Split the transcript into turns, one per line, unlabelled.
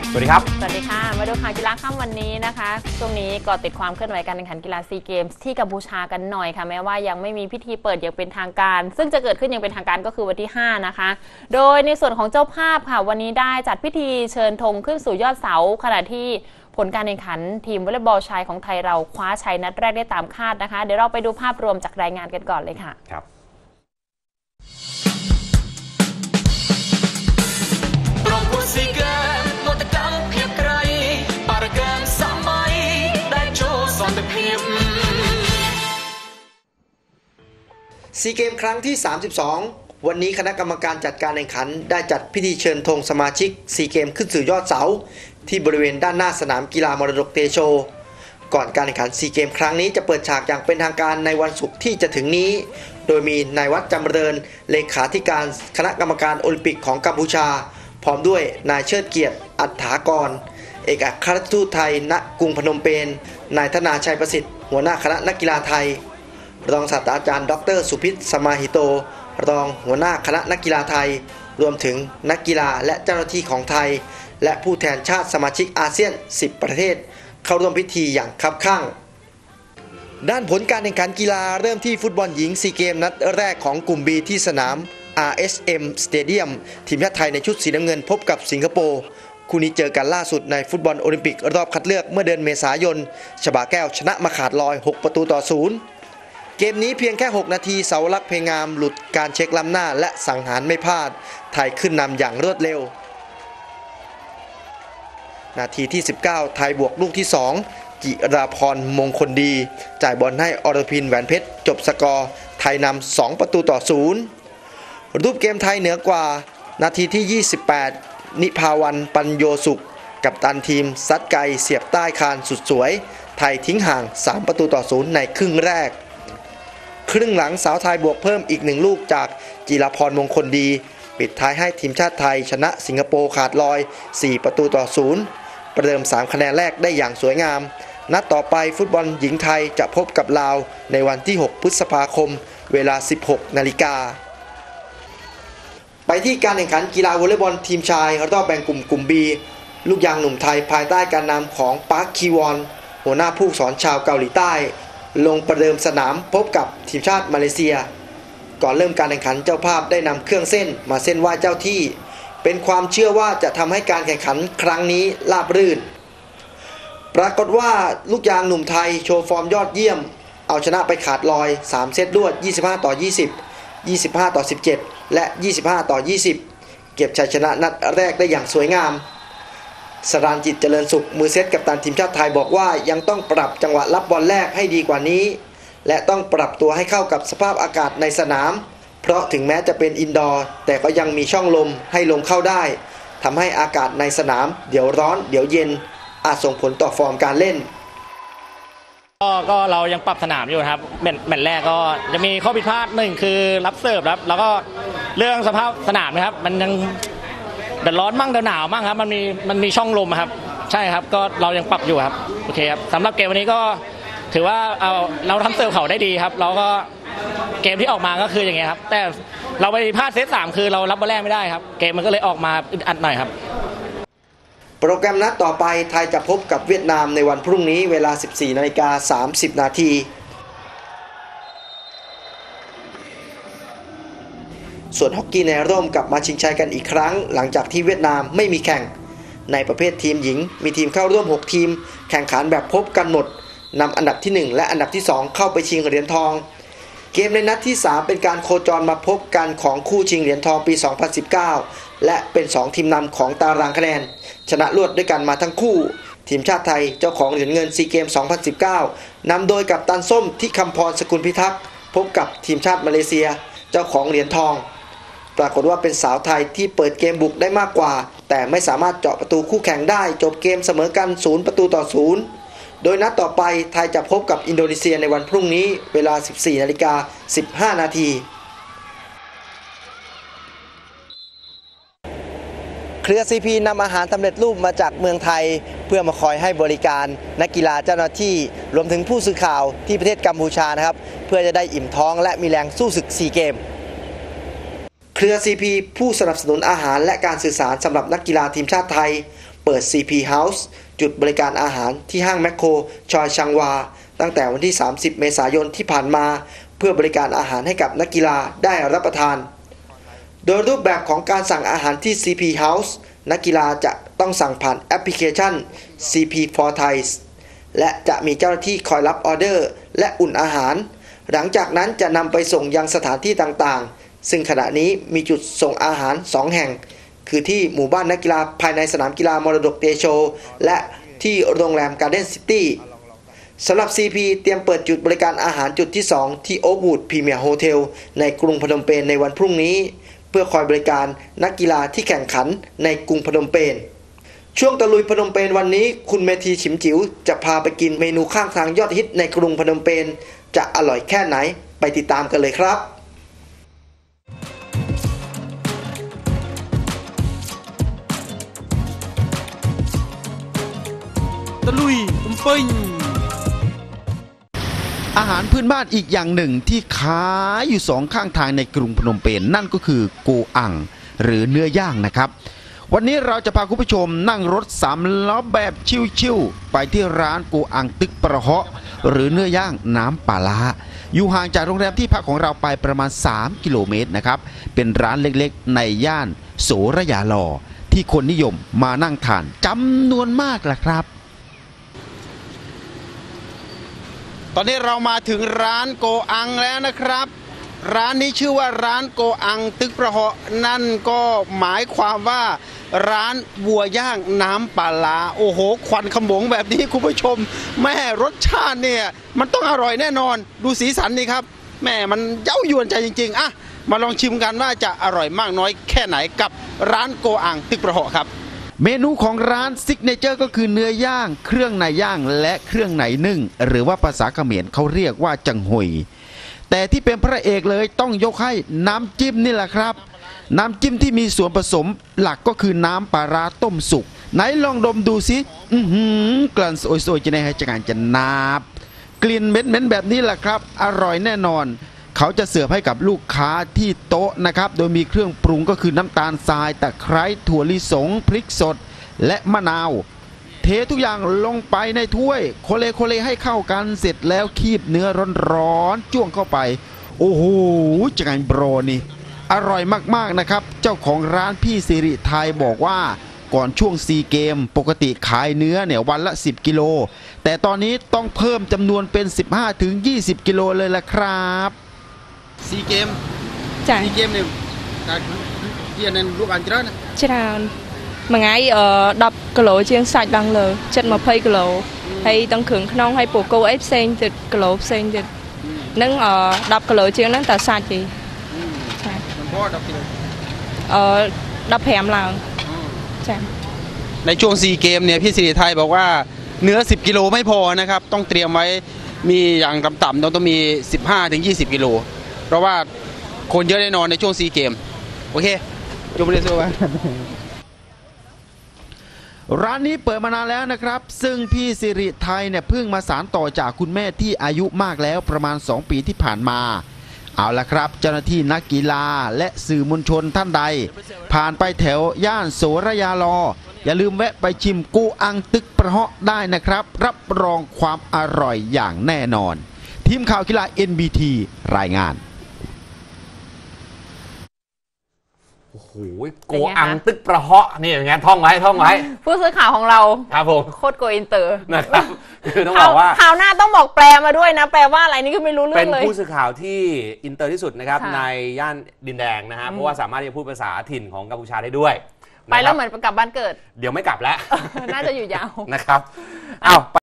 สวัสดีครับ
สวัสดีค่ะมาดูข่าวกีฬาค่ำวันนี้นะคะช่วงนี้ก็ติดความเคลื่อนไหวการแข่งขันกีฬาซีเกมส์ที่กัมพูชากันหน่อยค่ะแม้ว่ายังไม่มีพิธีเปิดอย่างเป็นทางการซึ่งจะเกิดขึ้นอย่างเป็นทางการก็คือวันที่5นะคะโดยในส่วนของเจ้าภาพค่ะวันนี้ได้จัดพิธีเชิญธงขึ้นสู่ยอดเสาขณะที่ผลการแข่งขันทีมวอลเลย์บอลชายของไทยเราคว้าชัยนัดแรกได้ตามคาดนะคะเดี๋ยวเราไปดูภาพรวมจากรายงานกันก่อนเลยค่ะ
ครับ
ซีเกมครั้งที่ 32 วันนี้คณะกรรมการจัดการแข่งขันได้จัดพิธีเชิญธงสมาชิกซีเกมขึ้นสู่ยอดเสาที่บริเวณด้านหน้าสนามกีฬามรดกเตโชก่อนการแข่งขันซีเกมครั้งนี้จะเปิดฉากอย่างเป็นทางการในวันศุกร์ที่จะถึงนี้โดยมีนายวัฒน์จำเริญเลขาธิการคณะกรรมการโอลิมปิกของกัมพูชาพร้อมด้วยนายเชิดเกียรติอัฏฐากรเอกอัครราชทูตไทยณกรุงพนมเปญนายธนาชัยประสิทธิ์หัวหน้าคณะนักกีฬาไทยรองศาสตราจารย์ดร.สุพิษสมาหิโตรองหัวหน้าคณะนักกีฬาไทยรวมถึงนักกีฬาและเจ้าหน้าที่ของไทยและผู้แทนชาติสมาชิกอาเซียน10ประเทศเข้าร่วมพิธีอย่างคับคั่งด้านผลการแข่งขันกีฬาเริ่มที่ฟุตบอลหญิงซีเกมนัดแรกของกลุ่ม B ที่สนาม RSM Stadium ทีมชาติไทยในชุดสีน้ำเงินพบกับสิงคโปร์คู่นี้เจอกันล่าสุดในฟุตบอลโอลิมปิกรอบคัดเลือกเมื่อเดือนเมษายนฉบาแก้วชนะมาขาดลอย6-0เกมนี้เพียงแค่6นาทีเสาลักเพงามหลุดการเช็คล้ำหน้าและสังหารไม่พลาดไทยขึ้นนำอย่างรวดเร็วนาทีที่19ไทยบวกลูกที่2จิราพรมงคลดีจ่ายบอลให้อรพินแหวนเพชรจบสกอร์ไทยนำ2-0รูปเกมไทยเหนือกว่านาทีที่28นิภาวันปัญโยสุขกัปตันทีมซัดไกเสียบใต้คานสุดสวยไทยทิ้งห่าง3-0ในครึ่งแรกครึ่งหลังสาวไทยบวกเพิ่มอีก1ลูกจากจิราพรมงคลดีปิดท้ายให้ทีมชาติไทยชนะสิงคโปร์ขาดลอย4-0ประเดิม3คะแนนแรกได้อย่างสวยงามนัดต่อไปฟุตบอลหญิงไทยจะพบกับลาวในวันที่6พฤษภาคมเวลา 16 นาฬิกาไปที่การแข่งขันกีฬาวอลเลย์บอลทีมชายรอบแบ่งกลุ่ม B ลูกยางหนุ่มไทยภายใต้การนำของปาร์คคีวอนหัวหน้าผู้สอนชาวเกาหลีใต้ลงประเดิมสนามพบกับทีมชาติมาเลเซียก่อนเริ่มการแข่งขันเจ้าภาพได้นำเครื่องเส้นมาเส้นไหว้เจ้าที่เป็นความเชื่อว่าจะทำให้การแข่งขันครั้งนี้ราบรื่นปรากฏว่าลูกยางหนุ่มไทยโชว์ฟอร์มยอดเยี่ยมเอาชนะไปขาดลอย3เซตรวด25-20 25-17 และ25-20เก็บชัยชนะนัดแรกได้อย่างสวยงามสรานจิตเจริญสุขมือเซตกัปตันทีมชาติไทยบอกว่ายังต้องปรับจังหวะรับบอลแรกให้ดีกว่านี้และต้องปรับตัวให้เข้ากับสภาพอากาศในสนามเพราะถึงแม้จะเป็นอินดอร์แต่ก็ยังมีช่องลมให้ลมเข้าได้ทำให้อากาศในสนามเดี๋ยวร้อนเดี๋ยวเย็นอาจส่งผลต่อฟอร์มการเล่น
ก็เรายังปรับสนามอยู่ครับแมตช์แรกก็จะมีข้อผิดพลาดหนึ่งคือรับเสิร์ฟครับแล้วก็เรื่องสภาพสนามนะครับมันยังเดือดร้อนมั่งเดือดหนาวมั่งครับมันมีช่องลมครับใช่ครับก็เรายังปรับอยู่ครับโอเคครับสำหรับเกมวันนี้ก็ถือว่าเราทำเสิร์ฟเขาได้ดีครับเราก็เกมที่ออกมาก็คืออย่างเงี้ยครับแต่เราไปพลาดเซต3คือเรารับบอลแรกไม่ได้ครับเกมมันก็เลยออกมาอึดอัดหน่อยครับ
โปรแกรมนัดต่อไปไทยจะพบกับเวียดนามในวันพรุ่งนี้เวลา 14:30 น.ส่วนฮอกกี้ในร่มกลับมาชิงชัยกันอีกครั้งหลังจากที่เวียดนามไม่มีแข่งในประเภททีมหญิงมีทีมเข้าร่วม6ทีมแข่งขันแบบพบกันหมดนำอันดับที่1และอันดับที่2เข้าไปชิงเหรียญทองเกมในนัดที่3เป็นการโคจรมาพบกันของคู่ชิงเหรียญทองปี 2019 และเป็น2ทีมนำของตารางคะแนนชนะรวดด้วยกันมาทั้งคู่ทีมชาติไทยเจ้าของเหรียญเงินซีเกม 2019 นำโดยกัปตันส้มที่คำพรสกุลพิทักษ์พบกับทีมชาติมาเลเซียเจ้าของเหรียญทองปรากฏว่าเป็นสาวไทยที่เปิดเกมบุกได้มากกว่าแต่ไม่สามารถเจาะประตูคู่แข่งได้จบเกมเสมอกัน0-0โดยนัดต่อไปไทยจะพบกับอินโดนีเซียในวันพรุ่งนี้เวลา 14:15 น.เครือ CP นำอาหารสำเร็จรูปมาจากเมืองไทยเพื่อมาคอยให้บริการนักกีฬาเจ้าหน้าที่รวมถึงผู้สื่อข่าวที่ประเทศกัมพูชานะครับเพื่อจะได้อิ่มท้องและมีแรงสู้ศึกซีเกมเครือ CP ผู้สนับสนุนอาหารและการสื่อสารสำหรับนักกีฬาทีมชาติไทยเปิด CP House จุดบริการอาหารที่ห้างแมคโครชอยชังวาตั้งแต่วันที่ 30 เมษายนที่ผ่านมาเพื่อบริการอาหารให้กับนักกีฬาได้รับประทานโดยรูปแบบของการสั่งอาหารที่ CP House นักกีฬาจะต้องสั่งผ่านแอปพลิเคชัน CP for Thai และจะมีเจ้าหน้าที่คอยรับออเดอร์และอุ่นอาหารหลังจากนั้นจะนำไปส่งยังสถานที่ต่างๆซึ่งขณะนี้มีจุดส่งอาหาร 2 แห่งคือที่หมู่บ้านนักกีฬาภายในสนามกีฬามรดกเตโชและที่โรงแรมการ์เด้นซิตี้สำหรับ CP เตรียมเปิดจุดบริการอาหารจุดที่ 2 ที่โอ๊ควูดพรีเมียร์โฮเทลในกรุงพนมเปญในวันพรุ่งนี้เพื่อคอยบริการนักกีฬาที่แข่งขันในกรุงพนมเปญช่วงตะลุยพนมเปญวันนี้คุณเมธีฉิมจิ๋วจะพาไปกินเมนูข้างทางยอดฮิตในกรุงพนมเปญจะอร่อยแค่ไหนไปติดตามกันเลยครับ
ตะลุยตุ้มเป้งอาหารพื้นบ้านอีกอย่างหนึ่งที่ขายอยู่สองข้างทางในกรุงพนมเปญนั่นก็คือโกอังหรือเนื้อย่างนะครับวันนี้เราจะพาคุณผู้ชมนั่งรถสามล้อแบบชิวๆไปที่ร้านโกอังตึกประเหาะหรือเนื้อย่างน้ำปลาร้าอยู่ห่างจากโรงแรมที่พักของเราไปประมาณ3 กิโลเมตรนะครับเป็นร้านเล็กๆในย่านโสระยาลอที่คนนิยมมานั่งทานจำนวนมากล่ะครับตอนนี้เรามาถึงร้านโกอังแล้วนะครับร้านนี้ชื่อว่าร้านโกอังตึกประเหาะนั่นก็หมายความว่าร้านวัวย่างน้ำปลาร้าโอ้โหควันขโมงแบบนี้คุณผู้ชมแม่รสชาติเนี่ยมันต้องอร่อยแน่นอนดูสีสันนี่ครับแม่มันเย้ายวนใจจริงๆอ่ะมาลองชิมกันว่าจะอร่อยมากน้อยแค่ไหนกับร้านโกอังตึกประเหาะครับเมนูของร้านซิกเนเจอร์ก็คือเนื้อย่างเครื่องในย่างและเครื่องในนึ่งหรือว่าภาษาเขมรเขาเรียกว่าจังหุยแต่ที่เป็นพระเอกเลยต้องยกให้น้ำจิ้มนี่แหละครับน้ำจิ้มที่มีส่วนผสมหลักก็คือน้ำปลาร้าต้มสุกไหนลองดมดูสิกลั่นโอยๆจะในให้จังานจะนาบกลิ่นเหม็นๆแบบนี้แหละครับอร่อยแน่นอนเขาจะเสิร์ฟให้กับลูกค้าที่โต๊ะนะครับโดยมีเครื่องปรุงก็คือน้ำตาลทรายตะไคร้ถั่วลิสงพริกสดและมะนาวเททุกอย่างลงไปในถ้วยโคเลให้เข้ากันเสร็จแล้วคีบเนื้อร้อนๆจ้วงเข้าไปโอ้โหจังไงโบรนี่อร่อยมากๆนะครับเจ้าของร้านพี่สิริไทยบอกว่าก่อนช่วงซีเกมปกติขายเนื้อเนี่ยวันละ10 กิโลแต่ตอนนี้ต้องเพิ่มจำนวนเป็น 15-20 กิโลเลยละครับซีเกมซีเกมเนี่ยที่อันนั้นลูกอันเจริญ
មួយថ្ងៃ10 គីឡូជាងសាច់ដល់លើចិត្ត20 គីឡូហើយទាំងគ្រឿងក្នុងហើយពូកូអីផ្សេងទៀតគីឡូផ្សេងទៀតនឹង10 គីឡូជាងហ្នឹងតែសាច់ទេចាមិនพอ10 គីឡូ15ឡើងចា
ในช่วงซีเกมเนี่ยพี่สิริไทยบอกว่าเนื้อ10 กิโลไม่พอนะครับต้องเตรียมไว้มีอย่างต่ำๆต้องมี 15-20 กิโลเพราะว่าคนเยอะแน่นอนในช่วงซีเกมโอเคจบเลยสู้ว่าร้านนี้เปิดมานานแล้วนะครับซึ่งพี่สิริไทยเนี่ยเพิ่งมาสานต่อจากคุณแม่ที่อายุมากแล้วประมาณ2 ปีที่ผ่านมาเอาละครับเจ้าหน้าที่นักกีฬาและสื่อมวลชนท่านใดผ่านไปแถวย่านโสระยาลออย่าลืมแวะไปชิมกูอังตึกประเหาะได้นะครับรับรองความอร่อยอย่างแน่นอนทีมข่าวกีฬา NBT รายงาน
โอ้โหโกอังตึกประเหาะนี่อย่างเงี้ยท่องไว้
ผู้สื่อข่าวของเรา
ครับผม
โคตรโกอินเตอร์
นะครับคือต้องบอกว่า
ข่าวหน้าต้องบอกแปลมาด้วยนะแปลว่าอะไรนี่คือไม่รู้เรื่องเลย
เป็นผู้สื่อข่าวที่อินเตอร์ที่สุดนะครับในย่านดินแดงนะฮะเพราะว่าสามารถที่จะพูดภาษาถิ่นของกัมพูชาได้ด้วย
ไปแล้วเหมือนกลับบ้านเกิด
เดี๋ยวไม่กลับแล้ว
น่าจะอยู่ยาว
นะครับอ้าว